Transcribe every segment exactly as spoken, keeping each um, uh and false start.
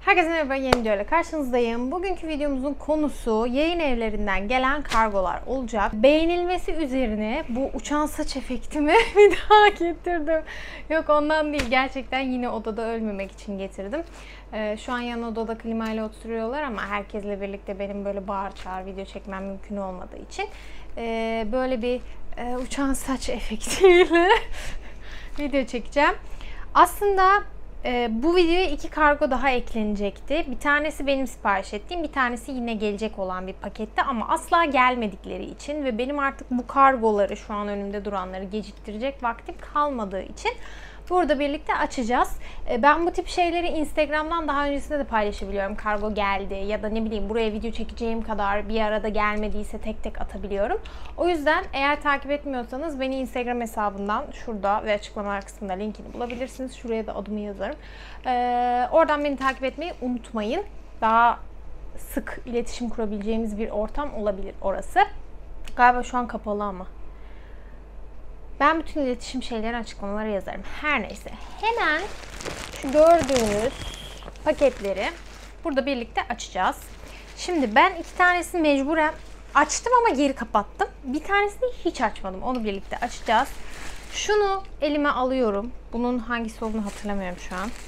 Herkese merhaba, yeni videoyla karşınızdayım. Bugünkü videomuzun konusu yayın evlerinden gelen kargolar olacak. Beğenilmesi üzerine bu uçan saç efektimi bir daha getirdim. Yok ondan değil, gerçekten yine odada ölmemek için getirdim. Ee, şu an yan odada klimayla oturuyorlar ama herkesle birlikte benim böyle bağır çağır video çekmem mümkün olmadığı için e, böyle bir e, uçan saç efektiyle video çekeceğim. Aslında Ee, bu videoya iki kargo daha eklenecekti. Bir tanesi benim sipariş ettiğim, bir tanesi yine gelecek olan bir pakette ama asla gelmedikleri için ve benim artık bu kargoları, şu an önümde duranları geciktirecek vaktim kalmadığı için burada birlikte açacağız. Ee, ben bu tip şeyleri Instagram'dan daha öncesinde de paylaşabiliyorum. Kargo geldi ya da ne bileyim buraya video çekeceğim kadar bir arada gelmediyse tek tek atabiliyorum. O yüzden eğer takip etmiyorsanız beni Instagram hesabından şurada ve açıklama kısmında linkini bulabilirsiniz. Şuraya da adımı yazarım. Ee, oradan beni takip etmeyi unutmayın. Daha sık iletişim kurabileceğimiz bir ortam olabilir orası. Galiba şu an kapalı ama. Ben bütün iletişim şeylerini açıklamalara yazarım. Her neyse. Hemen şu gördüğünüz paketleri burada birlikte açacağız. Şimdi ben iki tanesini mecburen açtım ama geri kapattım. Bir tanesini hiç açmadım. Onu birlikte açacağız. Şunu elime alıyorum. Bunun hangisi olduğunu hatırlamıyorum şu an.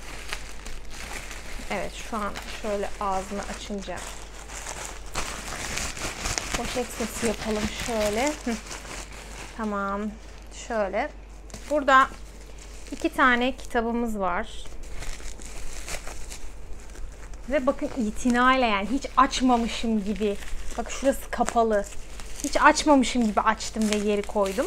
Evet, şu an şöyle ağzını açınca poşet sesi yapalım şöyle. Tamam. Şöyle. Burada iki tane kitabımız var. Ve bakın itinayla, yani hiç açmamışım gibi. Bak şurası kapalı. Hiç açmamışım gibi açtım ve geri koydum.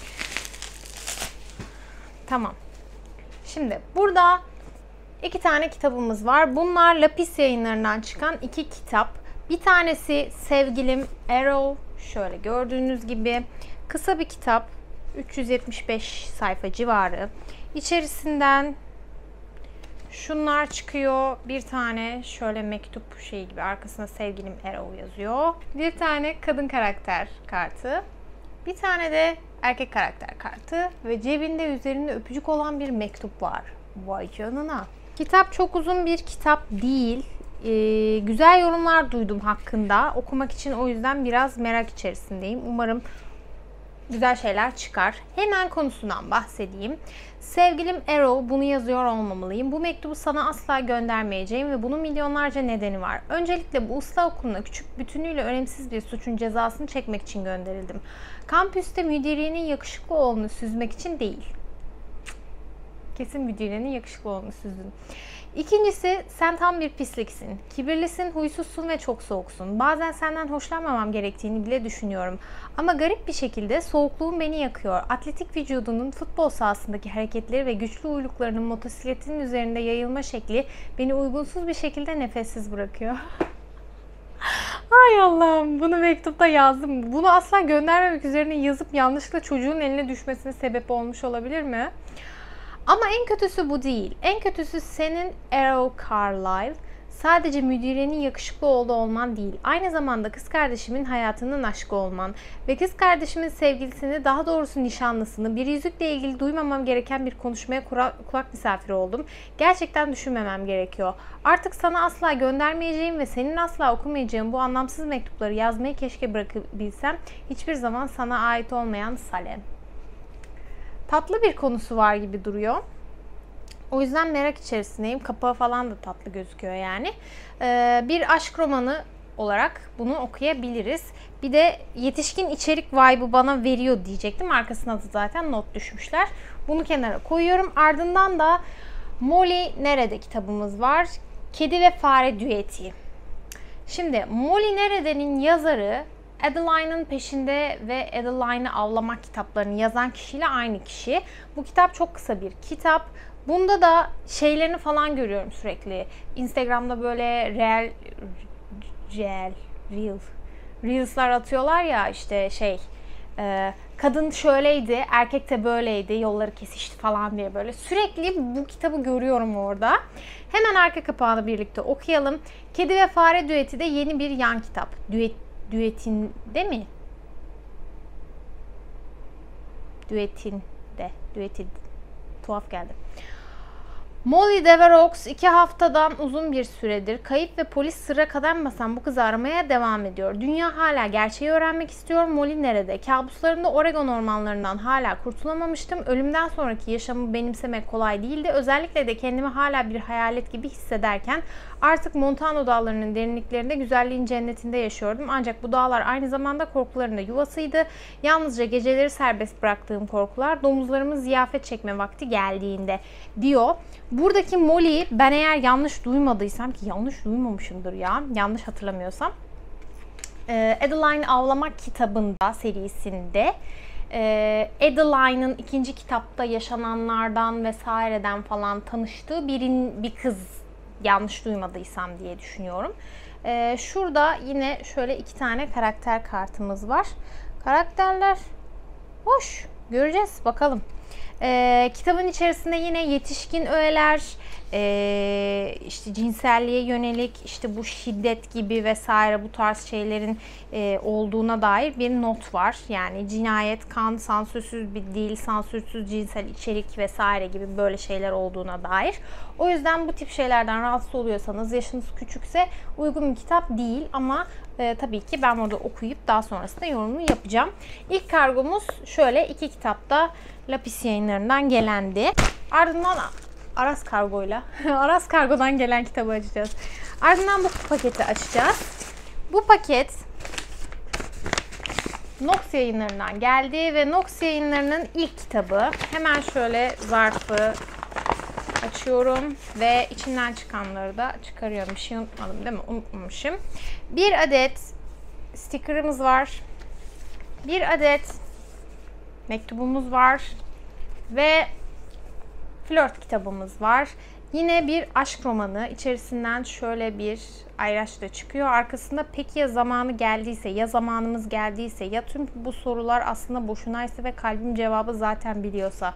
Tamam. Şimdi burada iki tane kitabımız var. Bunlar Lapis Yayınlarından çıkan iki kitap. Bir tanesi Sevgilim Arrow. Şöyle gördüğünüz gibi. Kısa bir kitap. üç yüz yetmiş beş sayfa civarı. İçerisinden şunlar çıkıyor. Bir tane şöyle mektup şey gibi, arkasında Sevgilim Arrow yazıyor. Bir tane kadın karakter kartı. Bir tane de erkek karakter kartı. Ve cebinde üzerinde öpücük olan bir mektup var. Vay canına. Kitap çok uzun bir kitap değil. Ee, güzel yorumlar duydum hakkında. Okumak için o yüzden biraz merak içerisindeyim. Umarım güzel şeyler çıkar. Hemen konusundan bahsedeyim. Sevgilim Arrow, bunu yazıyor olmamalıyım. Bu mektubu sana asla göndermeyeceğim ve bunun milyonlarca nedeni var. Öncelikle bu ıslah okuluna küçük, bütünüyle önemsiz bir suçun cezasını çekmek için gönderildim. Kampüste müdüriyenin yakışıklı oğlunu süzmek için değil. Kesin müdüriyenin yakışıklı oğlunu süzdün. İkincisi, sen tam bir pisliksin. Kibirlisin, huysuzsun ve çok soğuksun. Bazen senden hoşlanmamam gerektiğini bile düşünüyorum. Ama garip bir şekilde soğukluğun beni yakıyor. Atletik vücudunun futbol sahasındaki hareketleri ve güçlü uyluklarının motosikletinin üzerinde yayılma şekli beni uygunsuz bir şekilde nefessiz bırakıyor. Ay Allah'ım, bunu mektupta yazdım. Bunu asla göndermemek üzerine yazıp yanlışlıkla çocuğun eline düşmesine sebep olmuş olabilir mi? Ama en kötüsü bu değil. En kötüsü senin Arrow Carlyle. Sadece müdürenin yakışıklı oğlu olman değil. Aynı zamanda kız kardeşimin hayatının aşkı olman. Ve kız kardeşimin sevgilisini, daha doğrusu nişanlısını, bir yüzükle ilgili duymamam gereken bir konuşmaya kulak misafiri oldum. Gerçekten düşünmemem gerekiyor. Artık sana asla göndermeyeceğim ve senin asla okumayacağın bu anlamsız mektupları yazmayı keşke bırakabilsem. Hiçbir zaman sana ait olmayan Salem. Tatlı bir konusu var gibi duruyor. O yüzden merak içerisindeyim. Kapağı falan da tatlı gözüküyor yani. Ee, bir aşk romanı olarak bunu okuyabiliriz. Bir de yetişkin içerik vibe'ı bana veriyor diyecektim. Arkasına da zaten not düşmüşler. Bunu kenara koyuyorum. Ardından da Molly Nerede kitabımız var. Kedi ve Fare Düeti. Şimdi Molly Nerede'nin yazarı Adeline'ın Peşinde ve Adeline'ı Avlamak kitaplarını yazan kişiyle aynı kişi. Bu kitap çok kısa bir kitap. Bunda da şeylerini falan görüyorum sürekli. Instagram'da böyle real, real, real, reels'lar atıyorlar ya, işte şey, e, kadın şöyleydi, erkek de böyleydi, yolları kesişti falan diye böyle. Sürekli bu kitabı görüyorum orada. Hemen arka kapağını birlikte okuyalım. Kedi ve Fare Düeti de yeni bir yan kitap. Düet Düetinde mi? Düetinde. Düetin. Tuhaf geldi. Molly Devereaux iki haftadan uzun bir süredir kayıp ve polis sıra kadanmasan bu kızı aramaya devam ediyor. Dünya hala gerçeği öğrenmek istiyor. Molly nerede? Kabuslarımda Oregon ormanlarından hala kurtulamamıştım. Ölümden sonraki yaşamı benimsemek kolay değildi. Özellikle de kendimi hala bir hayalet gibi hissederken artık Montano dağlarının derinliklerinde güzelliğin cennetinde yaşıyordum. Ancak bu dağlar aynı zamanda korkuların da yuvasıydı. Yalnızca geceleri serbest bıraktığım korkular domuzlarımın ziyafet çekme vakti geldiğinde diyor. Buradaki Molly, ben eğer yanlış duymadıysam, ki yanlış duymamışımdır ya, yanlış hatırlamıyorsam, Adeline Avlamak kitabında, serisinde Adeline'ın ikinci kitapta yaşananlardan vesaireden falan tanıştığı birin, bir kız, yanlış duymadıysam diye düşünüyorum. Şurada yine şöyle iki tane karakter kartımız var. Karakterler hoş, göreceğiz bakalım. Ee, kitabın içerisinde yine yetişkin öğeler, e, işte cinselliğe yönelik, işte bu şiddet gibi vesaire bu tarz şeylerin e, olduğuna dair bir not var. Yani cinayet, kan, sansürsüz bir dil, sansürsüz cinsel içerik vesaire gibi böyle şeyler olduğuna dair. O yüzden bu tip şeylerden rahatsız oluyorsanız, yaşınız küçükse uygun bir kitap değil ama e, tabii ki ben burada okuyup daha sonrasında yorumunu yapacağım. İlk kargomuz şöyle iki kitapta Lapis Yayınları'ndan gelendi. Ardından Aras Kargo'yla Aras Kargo'dan gelen kitabı açacağız. Ardından bu paketi açacağız. Bu paket Nox Yayınları'ndan geldi ve Nox Yayınları'nın ilk kitabı. Hemen şöyle zarfı açıyorum ve içinden çıkanları da çıkarıyorum. Bir şey unutmadım değil mi? Unutmamışım. Bir adet sticker'ımız var. Bir adet mektubumuz var ve flört kitabımız var. Yine bir aşk romanı. İçerisinden şöyle bir ayraç da çıkıyor. Arkasında peki ya zamanı geldiyse, ya zamanımız geldiyse, ya tüm bu sorular aslında boşunaysa ve kalbim cevabı zaten biliyorsa.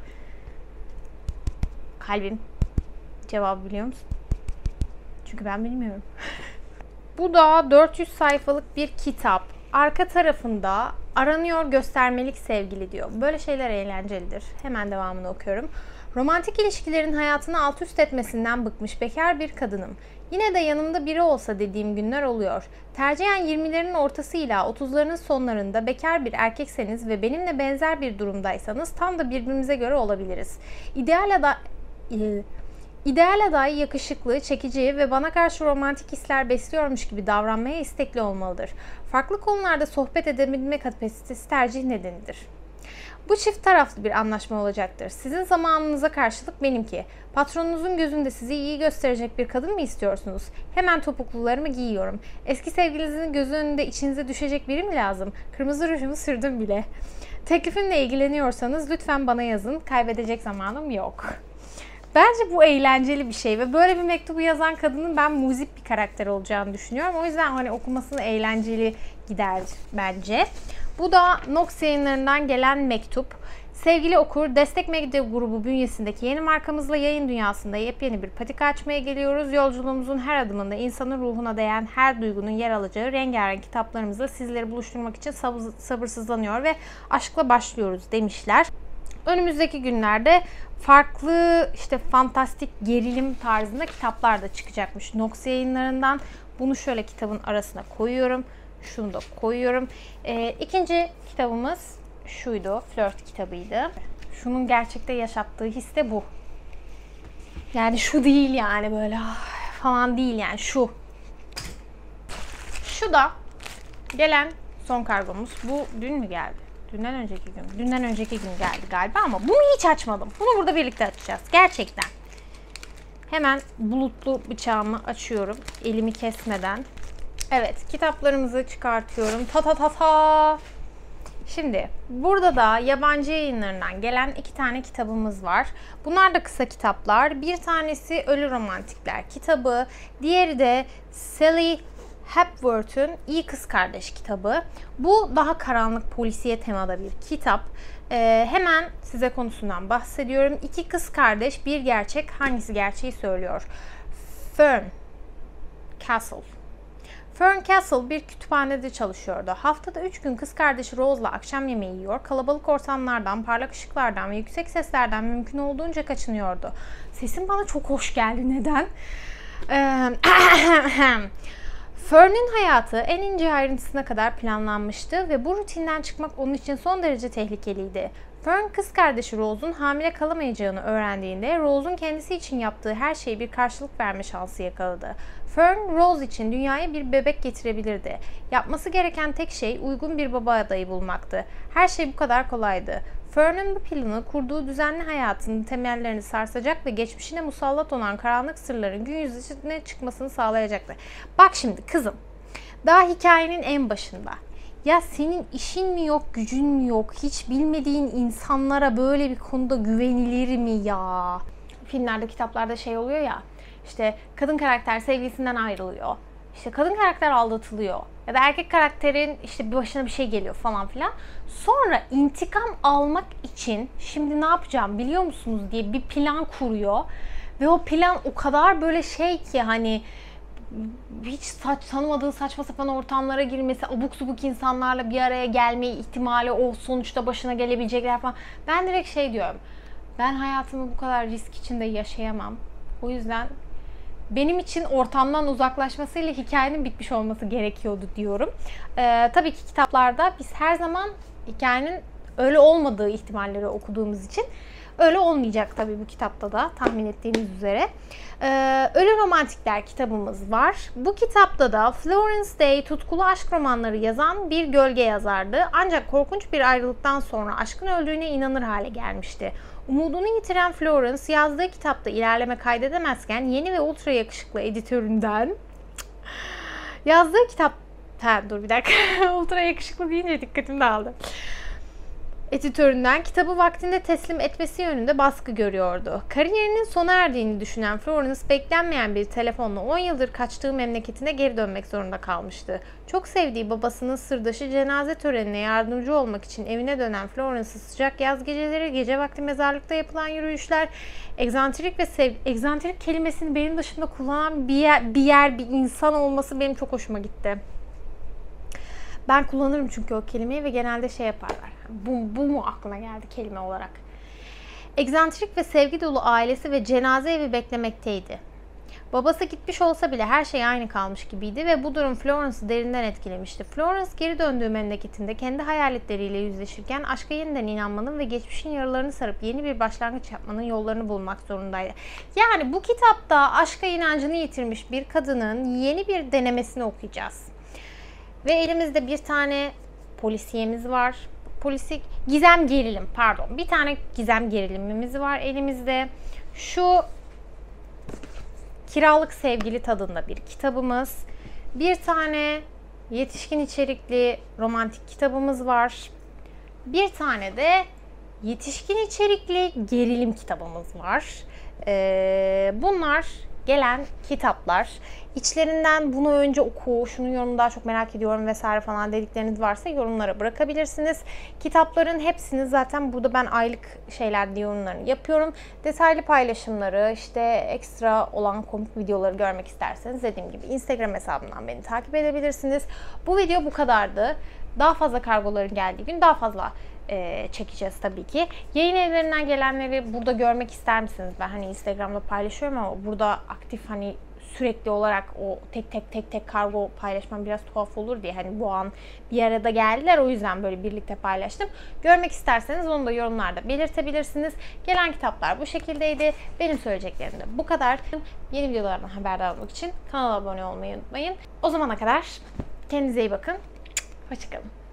Kalbim cevabı biliyor musun? Çünkü ben bilmiyorum. Bu da dört yüz sayfalık bir kitap. Arka tarafında aranıyor göstermelik sevgili diyor. Böyle şeyler eğlencelidir. Hemen devamını okuyorum. Romantik ilişkilerin hayatını alt üst etmesinden bıkmış bekar bir kadınım. Yine de yanımda biri olsa dediğim günler oluyor. Tercihen yirmilerin ortasıyla otuzlarının sonlarında bekar bir erkekseniz ve benimle benzer bir durumdaysanız tam da birbirimize göre olabiliriz. İdeal aday... İdeal aday yakışıklı, çekici ve bana karşı romantik hisler besliyormuş gibi davranmaya istekli olmalıdır. Farklı konularda sohbet edebilme kapasitesi tercih nedenidir. Bu çift taraflı bir anlaşma olacaktır. Sizin zamanınıza karşılık benimki. Patronunuzun gözünde sizi iyi gösterecek bir kadın mı istiyorsunuz? Hemen topuklularımı giyiyorum. Eski sevgilinizin gözü önünde içinize düşecek biri mi lazım? Kırmızı rujumu sürdüm bile. Teklifimle ilgileniyorsanız lütfen bana yazın. Kaybedecek zamanım yok. Bence bu eğlenceli bir şey ve böyle bir mektubu yazan kadının ben muzip bir karakter olacağını düşünüyorum. O yüzden hani okumasını eğlenceli gider bence. Bu da Nox Yayınları'ndan gelen mektup. Sevgili okur, Destek Medya Grubu bünyesindeki yeni markamızla yayın dünyasında yepyeni bir patika açmaya geliyoruz. Yolculuğumuzun her adımında insanın ruhuna değen her duygunun yer alacağı rengarenk kitaplarımızla sizleri buluşturmak için sabırsızlanıyor ve aşkla başlıyoruz demişler. Önümüzdeki günlerde farklı işte fantastik gerilim tarzında kitaplar da çıkacakmış Nox Yayınları'ndan. Bunu şöyle kitabın arasına koyuyorum. Şunu da koyuyorum. Ee, ikinci kitabımız şuydu. Flört kitabıydı. Şunun gerçekte yaşattığı his de bu. Yani şu değil yani böyle falan değil yani şu. Şu da gelen son kargomuz. Bu dün mü geldi? Dünden önceki gün. Dünden önceki gün geldi galiba ama bunu hiç açmadım. Bunu burada birlikte açacağız. Gerçekten. Hemen bulutlu bıçağımı açıyorum. Elimi kesmeden. Evet, kitaplarımızı çıkartıyorum. Ta ta ta ta. Şimdi burada da yabancı yayınlarından gelen iki tane kitabımız var. Bunlar da kısa kitaplar. Bir tanesi Ölü Romantikler kitabı. Diğeri de Sally Hepworth'un İyi Kız Kardeş kitabı. Bu daha karanlık polisiye temada bir kitap. Ee, hemen size konusundan bahsediyorum. İki kız kardeş, bir gerçek. Hangisi gerçeği söylüyor? Fern Castle. Fern Castle bir kütüphanede çalışıyordu. Haftada üç gün kız kardeşi Rose'la akşam yemeği yiyor, kalabalık ortamlardan, parlak ışıklardan ve yüksek seslerden mümkün olduğunca kaçınıyordu. Sesim bana çok hoş geldi. Neden? Fern'in hayatı en ince ayrıntısına kadar planlanmıştı ve bu rutinden çıkmak onun için son derece tehlikeliydi. Fern, kız kardeşi Rose'un hamile kalamayacağını öğrendiğinde Rose'un kendisi için yaptığı her şeye bir karşılık verme şansı yakaladı. Fern, Rose için dünyaya bir bebek getirebilirdi. Yapması gereken tek şey uygun bir baba adayı bulmaktı. Her şey bu kadar kolaydı. Fern'in bu planı kurduğu düzenli hayatının temellerini sarsacak ve geçmişine musallat olan karanlık sırların gün yüzüne çıkmasını sağlayacaktı. Bak şimdi kızım, daha hikayenin en başında. Ya senin işin mi yok, gücün mü yok? Hiç bilmediğin insanlara böyle bir konuda güvenilir mi ya? Filmlerde, kitaplarda şey oluyor ya, işte kadın karakter sevgilisinden ayrılıyor. İşte kadın karakter aldatılıyor. Ya da erkek karakterin işte başına bir şey geliyor falan filan. Sonra intikam almak için şimdi ne yapacağım biliyor musunuz diye bir plan kuruyor. Ve o plan o kadar böyle şey ki hani hiç saç, tanımadığı saçma sapan ortamlara girmesi, abuk subuk insanlarla bir araya gelme ihtimali, o sonuçta başına gelebilecekler falan. Ben direkt şey diyorum. Ben hayatımı bu kadar risk içinde yaşayamam. O yüzden benim için ortamdan uzaklaşmasıyla hikayenin bitmiş olması gerekiyordu diyorum. Ee, tabii ki kitaplarda biz her zaman hikayenin öyle olmadığı ihtimalleri okuduğumuz için öyle olmayacak tabii bu kitapta da tahmin ettiğiniz üzere. Ee, Ölü Romantikler kitabımız var. Bu kitapta da Florence Day tutkulu aşk romanları yazan bir gölge yazardı. Ancak korkunç bir ayrılıktan sonra aşkın öldüğüne inanır hale gelmişti. Umudunu yitiren Florence yazdığı kitapta ilerleme kaydedemezken yeni ve ultra yakışıklı editöründen yazdığı kitap... Ha, dur bir dakika. Ultra yakışıklı deyince dikkatim dağıldı. Editöründen kitabı vaktinde teslim etmesi yönünde baskı görüyordu. Kariyerinin sona erdiğini düşünen Florence beklenmeyen bir telefonla on yıldır kaçtığı memleketine geri dönmek zorunda kalmıştı. Çok sevdiği babasının sırdaşı cenaze törenine yardımcı olmak için evine dönen Florence'ın sıcak yaz geceleri, gece vakti mezarlıkta yapılan yürüyüşler, egzantrik ve sev egzantrik kelimesini benim dışında kullanan bir yer, bir yer, bir insan olması benim çok hoşuma gitti. Ben kullanırım çünkü o kelimeyi ve genelde şey yaparlar. Bu, bu mu aklına geldi kelime olarak? Egzantrik ve sevgi dolu ailesi ve cenaze evi beklemekteydi. Babası gitmiş olsa bile her şey aynı kalmış gibiydi ve bu durum Florence'ı derinden etkilemişti. Florence geri döndüğü memleketinde kendi hayaletleriyle yüzleşirken aşka yeniden inanmanın ve geçmişin yaralarını sarıp yeni bir başlangıç yapmanın yollarını bulmak zorundaydı. Yani bu kitapta aşka inancını yitirmiş bir kadının yeni bir denemesini okuyacağız. Ve elimizde bir tane polisiyemiz var. Polisik, gizem gerilim pardon. Bir tane gizem gerilimimiz var elimizde. Şu Kiralık Sevgili tadında bir kitabımız. Bir tane yetişkin içerikli romantik kitabımız var. Bir tane de yetişkin içerikli gerilim kitabımız var. Ee, bunlar gelen kitaplar. İçlerinden bunu önce oku, şunu yorumu daha çok merak ediyorum vesaire falan dedikleriniz varsa yorumlara bırakabilirsiniz. Kitapların hepsini zaten burada ben aylık şeyler diye yorumlarını yapıyorum. Detaylı paylaşımları, işte ekstra olan komik videoları görmek isterseniz dediğim gibi Instagram hesabımdan beni takip edebilirsiniz. Bu video bu kadardı. Daha fazla kargoların geldiği gün daha fazla e, çekeceğiz tabii ki. Yayın evlerinden gelenleri burada görmek ister misiniz? Ben hani Instagram'da paylaşıyorum ama burada aktif hani sürekli olarak o tek tek tek tek kargo paylaşmam biraz tuhaf olur diye hani bu an bir arada geldiler, o yüzden böyle birlikte paylaştım. Görmek isterseniz onu da yorumlarda belirtebilirsiniz. Gelen kitaplar bu şekildeydi. Benim söyleyeceklerim de bu kadar. Yeni videolardan haberdar olmak için kanala abone olmayı unutmayın. O zamana kadar kendinize iyi bakın. Hoşçakalın.